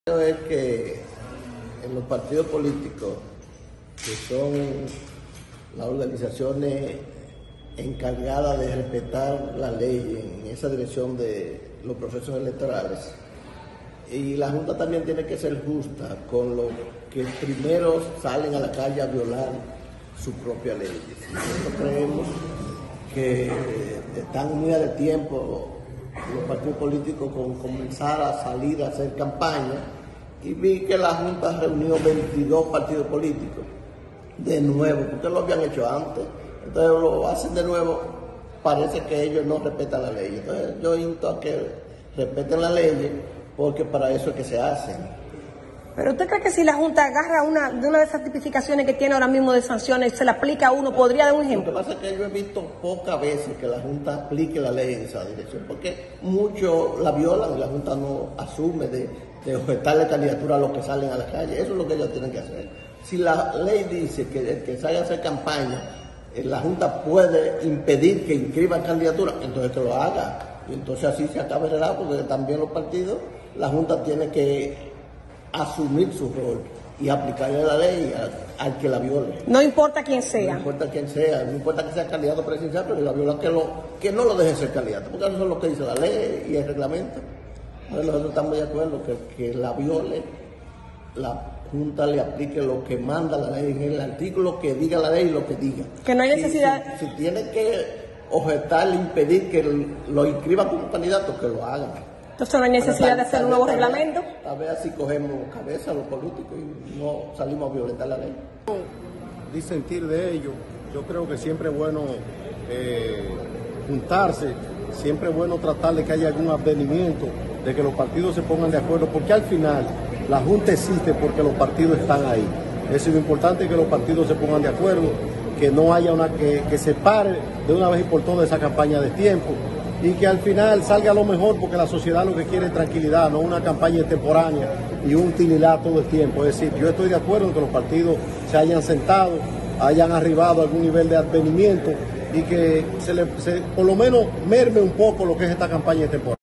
Es que en los partidos políticos, que son las organizaciones encargadas de respetar la ley en esa dirección de los procesos electorales, y la Junta también tiene que ser justa con los que primero salen a la calle a violar su propia ley. Nosotros creemos que están muy a de tiempo los partidos políticos con comenzar a salir a hacer campaña, y vi que la Junta reunió 22 partidos políticos de nuevo, porque lo habían hecho antes, entonces lo hacen de nuevo. Parece que ellos no respetan la ley. Entonces yo insto a que respeten la ley, porque para eso es que se hacen. ¿Pero usted cree que si la Junta agarra una de esas tipificaciones que tiene ahora mismo de sanciones, se la aplica a uno, podría dar un ejemplo? Lo que pasa es que yo he visto pocas veces que la Junta aplique la ley en esa dirección, porque muchos la violan y la Junta no asume de objetarle candidatura a los que salen a la calle. Eso es lo que ellos tienen que hacer. Si la ley dice que el que salga a hacer campaña, la Junta puede impedir que inscriban candidatura, entonces que lo haga. Y entonces así se acaba el relajo, porque también los partidos, la Junta tiene que asumir su rol y aplicarle la ley al que la viole. No importa quién sea. No importa quién sea, no importa que sea candidato presidencial, pero si la viola, que no lo deje ser candidato, porque eso es lo que dice la ley y el reglamento. Entonces nosotros estamos de acuerdo que la viole, la Junta le aplique lo que manda la ley, en el artículo que diga la ley, lo que diga. Que no hay necesidad. Si tiene que objetarle, impedir que lo inscriban como candidato, que lo hagan. Entonces no hay necesidad de hacer un nuevo reglamento. A ver si cogemos cabeza los políticos y no salimos a violentar la ley. Disentir de ello, yo creo que siempre es bueno juntarse, siempre es bueno tratar de que haya algún advenimiento, de que los partidos se pongan de acuerdo, porque al final la Junta existe porque los partidos están ahí. Es lo importante, que los partidos se pongan de acuerdo, que no haya que se pare de una vez y por todas esa campaña de tiempo, y que al final salga lo mejor, porque la sociedad lo que quiere es tranquilidad, no una campaña extemporánea y un utilidad todo el tiempo. Es decir, yo estoy de acuerdo en que los partidos se hayan sentado, hayan arribado a algún nivel de advenimiento, y que por lo menos merme un poco lo que es esta campaña extemporánea.